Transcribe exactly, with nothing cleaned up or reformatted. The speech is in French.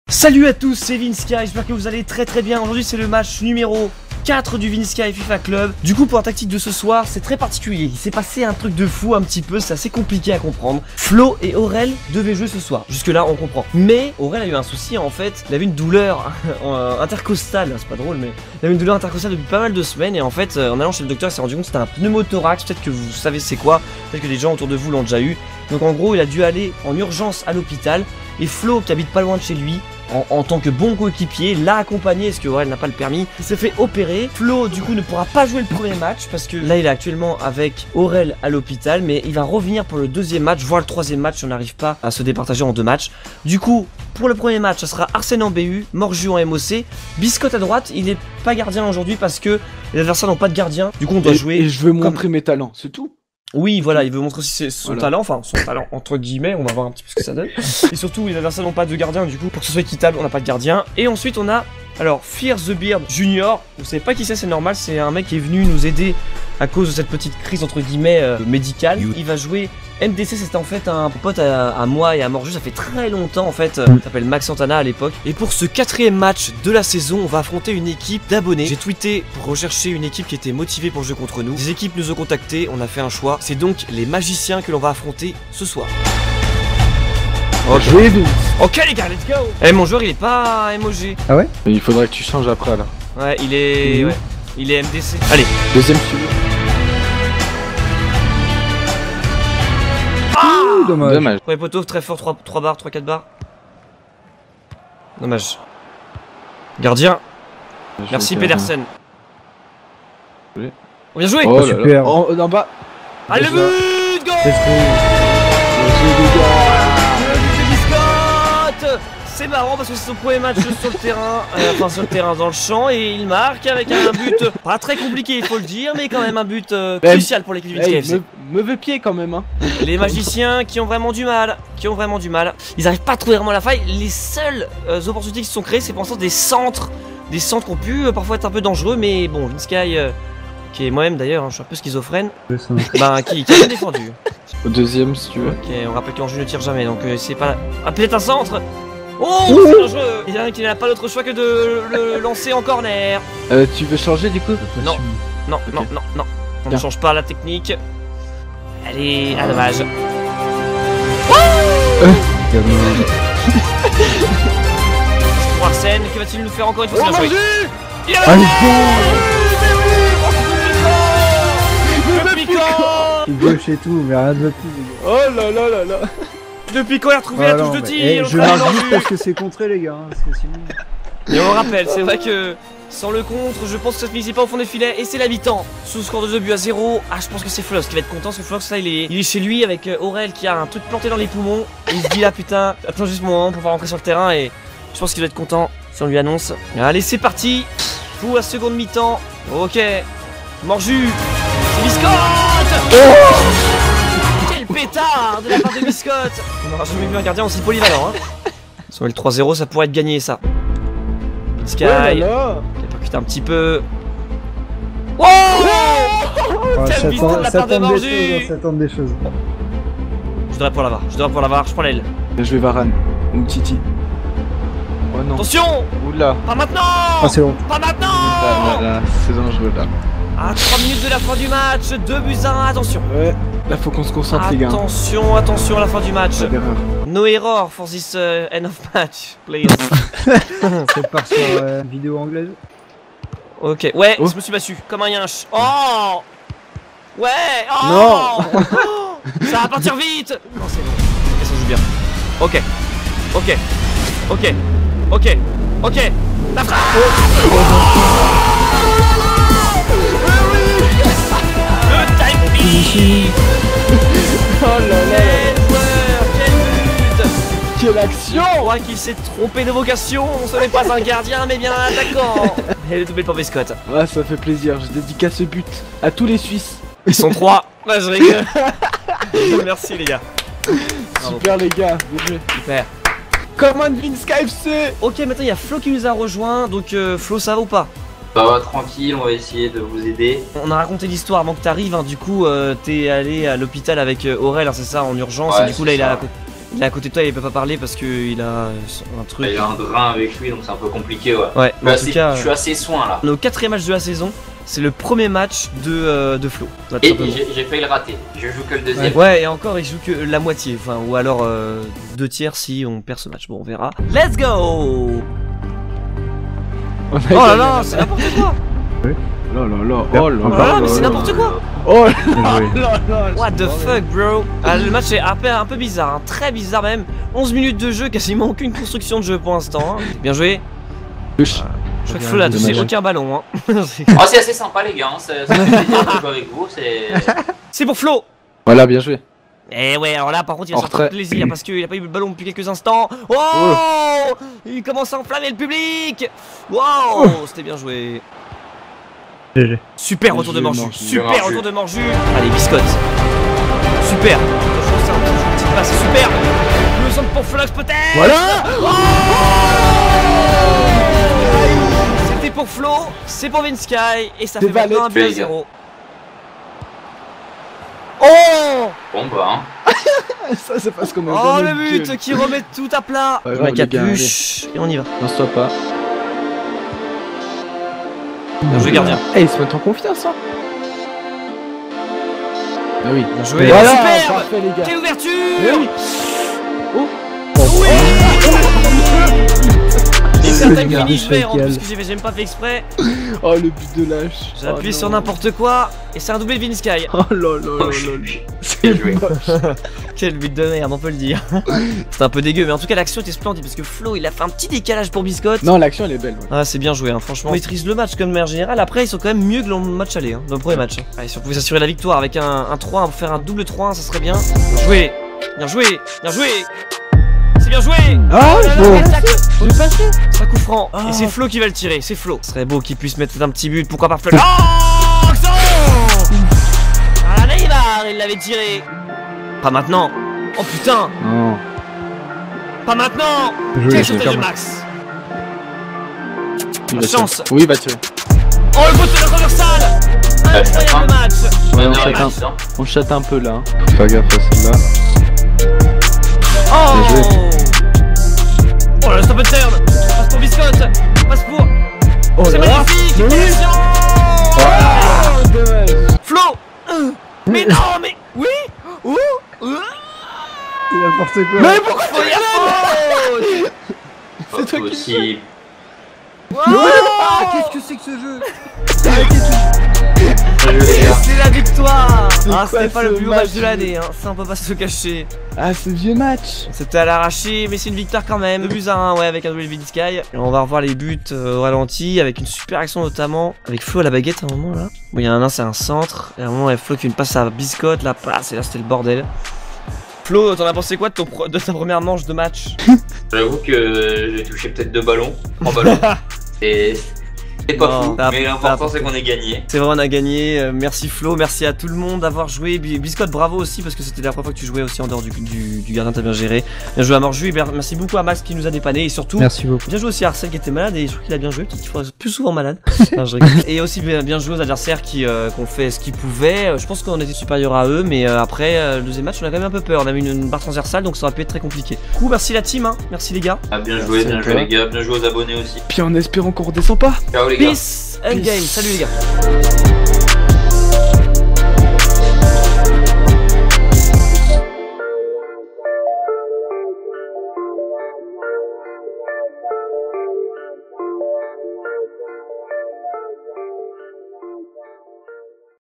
Salut à tous, c'est Vinsky, j'espère que vous allez très très bien. Aujourd'hui c'est le match numéro quatre du Vinsky FIFA Club. Du coup pour la tactique de ce soir, c'est très particulier. Il s'est passé un truc de fou un petit peu, c'est assez compliqué à comprendre. Flo et Aurel devaient jouer ce soir, jusque là on comprend. Mais Aurel a eu un souci en fait, il avait une douleur intercostale, c'est pas drôle mais il avait une douleur intercostale depuis pas mal de semaines. Et en fait en allant chez le docteur il s'est rendu compte que c'était un pneumothorax. Peut-être que vous savez c'est quoi, peut-être que des gens autour de vous l'ont déjà eu. Donc en gros il a dû aller en urgence à l'hôpital. Et Flo qui habite pas loin de chez lui, En, en tant que bon coéquipier, l'a accompagné parce que Aurel n'a pas le permis. Il s'est fait opérer. Flo du coup ne pourra pas jouer le premier match parce que là il est actuellement avec Aurel à l'hôpital, mais il va revenir pour le deuxième match, voire le troisième match si on n'arrive pas à se départager en deux matchs. Du coup pour le premier match ça sera Arsène en B U, Morju en M O C, Biscotte à droite. Il n'est pas gardien aujourd'hui parce que les adversaires n'ont pas de gardien. Du coup on doit et, jouer. Et je veux comme... montrer mes talents, c'est tout. Oui, voilà, il veut montrer aussi son voilà. talent, enfin son talent entre guillemets, on va voir un petit peu ce que ça donne. Et surtout, les adversaires n'ont pas de gardien, du coup, pour que ce soit équitable, on n'a pas de gardien. Et ensuite, on a, alors, Fear the Beard Junior, vous savez pas qui c'est, c'est normal, c'est un mec qui est venu nous aider à cause de cette petite crise entre guillemets euh, médicale. Il va jouer M D C, c'était en fait un pote à, à moi et à Morju, ça fait très longtemps en fait, euh, il s'appelle Max Santana à l'époque. Et pour ce quatrième match de la saison, on va affronter une équipe d'abonnés. J'ai tweeté pour rechercher une équipe qui était motivée pour jouer contre nous. Des équipes nous ont contactés, on a fait un choix. C'est donc les magiciens que l'on va affronter ce soir. Ok, ok les gars, let's go. Eh mon joueur il est pas M O G. Ah ouais? Il faudrait que tu changes après là. Ouais, il est... Mmh. Ouais, il est M D C. Allez. Deuxième suivi. Ah Dommage. Dommage. Ouais poteau, très fort, trois barres, trois quatre barres. Dommage. Gardien. Merci Pedersen. Oui. On vient jouer. Oh là super. là. En, en bas. Allez le but, go. Let's go. Biscotte. C'est marrant parce que c'est son premier match sur le terrain, euh, enfin sur le terrain dans le champ, et il marque avec un but pas très compliqué il faut le dire, mais quand même un but euh, crucial pour l'équipe du Hey, K F C. me, mauvais pied quand même hein. Les magiciens qui ont vraiment du mal, qui ont vraiment du mal. Ils arrivent pas à trouver vraiment la faille. Les seules euh, opportunités qui se sont créées, c'est pour l'instant des centres, des centres qui ont pu euh, parfois être un peu dangereux, mais bon, Vinsky, euh, qui est moi-même d'ailleurs, hein, je suis un peu schizophrène, ben qui, qui a bien défendu. Au deuxième si tu veux. Ok, on rappelle qu'Anjou ne tire jamais, donc euh, c'est pas. Ah peut-être un centre. Oh, c'est dangereux. Il y en a un qui n'a pas d'autre choix que de le lancer en corner. Euh, tu veux changer du coup? Non, non, Ok. non, non, non. On ne Bien. change pas la technique. Allez, ah dommage. Pour Arsène, que va-t-il nous faire encore une fois? Oh, C'est bien joué. Il a Ah, le il but. Le piquant. Il gauche et tout, mais rien de plus. Les gars. Oh là là là là. Depuis quand il a retrouvé Ah la non, touche de mais- tir. eh, je Notre ami marque juste Morju. parce que c'est contré, les gars. Hein, parce que sinon... Et on rappelle, c'est vrai que sans le contre, je pense que ça se finissait pas au fond des filets. Et c'est la mi-temps. Sous score de deux buts à zéro. Ah, je pense que c'est Flox qui va être content. Parce que Flox, là, il est, il est chez lui avec euh, Aurel qui a un truc planté dans les poumons. Et il se dit là, putain, attends juste mon moment pour pouvoir rentrer sur le terrain. Et je pense qu'il doit être content si on lui annonce. Allez, c'est parti. Pour la seconde mi-temps. Ok. Morju. C'est Biscotte. Oh quel pétard de la part de Biscotte. On n'aura jamais vu un gardien aussi polyvalent. Hein. Sur le trois zéro, ça pourrait être gagné, ça. Sky. Oh là là. Il a percuté un petit peu. Oh, Ah, quel ça biston de tente la ça part de tente des Morju. choses, hein, ça tente des choses. Je devrais pour l'avoir, je devrais pour l'avoir, je prends l'aile. Je vais Varane. Ou Titi. Oh non. Attention. Oula. Pas maintenant. Ah, c'est bon. Pas Là, maintenant. là, là, c'est dangereux là. À trois minutes de la fin du match, deux buts à un, attention. Ouais. Là faut qu'on se concentre les gars. Attention, attention à la fin du match. Pas d'erreur. No error for this uh, end of match, please. C'est part sur euh, vidéo anglaise. Ok, ouais, Oh. je me suis battu, comme un yinche. Oh. Ouais. Oh. Non. Oh. Ça va partir vite. Non, c'est bon. Et ça joue bien. Ok. Ok. Ok. Ok. Ok. La frappe. Le timing. Oh là là. Quel joueur. Quel but. Quelle action. Je crois qu'il s'est trompé de vocation. Ce n'est pas un gardien, mais bien un attaquant. Et le doublé pour Biscotte. Ouais ça fait plaisir, je dédicace ce but à tous les Suisses. Ils sont trois. Bah, je rigole. Merci les gars. Bravo. Super les gars, bien joué. Super. Come on Vinsky F C. Ok, maintenant il y a Flo qui nous a rejoint. Donc euh, Flo, ça va ou pas? Ça va tranquille, on va essayer de vous aider. On a raconté l'histoire avant que t'arrives. Hein. Du coup, euh, t'es allé à l'hôpital avec euh, Aurel, hein, c'est ça, en urgence. Ouais, et du coup là, c'est il a, ça. Il est à côté de toi, il peut pas parler parce qu'il a un truc. Il a un drain avec lui, donc c'est un peu compliqué, ouais. Ouais, mais en assez, tout cas, je suis assez soin là. on est au quatrième match de la saison. C'est le premier match de, euh, de Flo. Voilà, tout Et simplement. j'ai failli le rater. Je joue que le deuxième. Ouais, et encore, il joue que la moitié. Enfin, ou alors euh, deux tiers si on perd ce match. Bon, on verra. Let's go! On a Oh là gagné là, la c'est match. n'importe quoi! Oh là là, oh là Oh là là, mais c'est n'importe quoi! Oh Bien joué. là là. What the fuck, bro? Ah, le match est un peu, un peu bizarre, hein. Très bizarre même. onze minutes de jeu, quasiment aucune construction de jeu pour l'instant. Hein. Bien joué. Touche. Je crois que Flo là, Dommage. c'est aucun ballon. Hein. Oh, c'est assez sympa, les gars. Hein. Ça ça fait plaisir de jouer avec vous. C'est. C'est pour Flo! Voilà, bien joué. Eh ouais, alors là par contre il va En se faire retrait. plaisir parce qu'il a pas eu le ballon depuis quelques instants. Oh, il commence à enflammer le public. Wow, c'était bien joué. G G. Super Bien retour de joué, Morju, Morju. super Morju. retour de Morju. Allez, biscotte. Super. Attention, c'est un petit- petite passe, super. Le centre pour Flox peut-être. Voilà. C'était pour Flo, c'est pour Vinsky et ça C'est fait maintenant un valide. but à Fais, zéro. Oh, Bon, bah. Hein. Ça, c'est parce qu'on a oh donné le but gueule. qui remet tout à plat. Ouais, La ouais, les gars, capuche et on y va. Lance-toi pas. Bien joué gardien. Eh, ils se mettent en confiance, hein. Ah oui. Bien joué. Voilà, Superbe. parfait, les gars. Quelle ouverture. Eh oui. Oui. Et C'est certains bien, finish vert en Michel. plus que j'ai fait- j'ai même pas fait exprès. Oh, le but de lâche. J'ai appuyé Oh, sur non. n'importe quoi et c'est un doublé de Vinsky. Oh là là là Oh, là. je- là. je- C'est Bien joué. moche. Quel but de merde, on peut le dire. C'était un peu dégueu, mais en tout cas l'action était splendide parce que Flo il a fait un petit décalage pour Biscotte. Non, l'action elle est belle. Ouais. Ah, c'est bien joué, hein, franchement. On maîtrise le match comme de manière générale. Après, ils sont quand même mieux que le match aller, hein, dans le premier match. Hein. Allez, si on pouvait s'assurer la victoire avec un, un trois un, pour faire un double trois un, ça serait bien. Bien joué, bien joué, bien joué. C'est bien joué. Ah, Oh là là, bon. quel tacle. On est passé. C'est un coup franc. Ah. Et c'est Flo qui va le tirer, c'est Flo. Ce serait beau qu'il puisse mettre un petit but, pourquoi pas Flo. Oh, accent. Ah, Neymar, il l'avait tiré. Pas maintenant. Oh putain, Non. pas maintenant. Joué, Quel joué. shot de Max. Il La va chance. tirer. Oui, il va tirer. Oh, le but de la transversale. Incroyable match. Ouais, on On chatte un, a ça. on chatte un peu là. hein. Faut faire gaffe à celle-là. Oh. Bien Oh là, stop and turn. Passe pour Biscotte. Passe pour. Oh C'est là là. magnifique. Mais oui. Connexion. Oh, dommage. Flo. Euh, Mais non, mais oui. Ouh. Ouh. C'est n'importe quoi. Mais pourquoi Faut y aller. Pas C'est toi qui possible. Ah, qu'est-ce que c'est que ce jeu? Bien joué, les gars. C'est la victoire. C'est Ah, quoi c'était pas ce le plus beau match match de l'année, hein. Ça, on peut pas se le cacher. Ah, ce vieux match. C'était à l'arraché, mais c'est une victoire quand même. deux buts à un, ouais, avec un double Vinsky. Et on va revoir les buts euh, au ralenti, avec une super action notamment. Avec Flo à la baguette à un moment là. Bon, il y a un, c'est un centre. Et à un moment, il y a Flo qui a une passe à Biscotte, la passe, et là c'était le bordel. Flo, t'en as pensé quoi de, ton pro- de ta première manche de match? J'avoue que j'ai touché peut-être deux ballons. Trois ballons. Et c'est pas Non, fou. t'as- Mais t'as- l'important c'est qu'on ait gagné. C'est vrai, on a gagné. Euh, merci Flo, merci à tout le monde d'avoir joué. Bi- Biscotte, bravo aussi parce que c'était la première fois que tu jouais aussi en dehors du, du, du gardien, t'as bien géré. Bien joué à Morju, et bien, merci beaucoup à Max qui nous a dépanné et surtout. Merci beaucoup. Bien joué aussi à Arcel qui était malade et je trouve qu'il a bien joué, peut-être qu'il faudrait être plus souvent malade. Non, je rigole. Et aussi bien, bien joué aux adversaires qui euh, ont fait ce qu'ils pouvaient. Euh, Je pense qu'on était supérieur à eux, mais euh, après euh, le deuxième match on a quand même un peu peur. On avait une, une barre transversale donc ça aurait pu être très compliqué. Du coup, merci la team, hein. Merci les gars. Ah, bien joué, bien à joué toi. les gars. Bien joué aux abonnés aussi. Puis en espérant qu'on redescend pas. Ciao les gars. Peace and game. Salut les gars.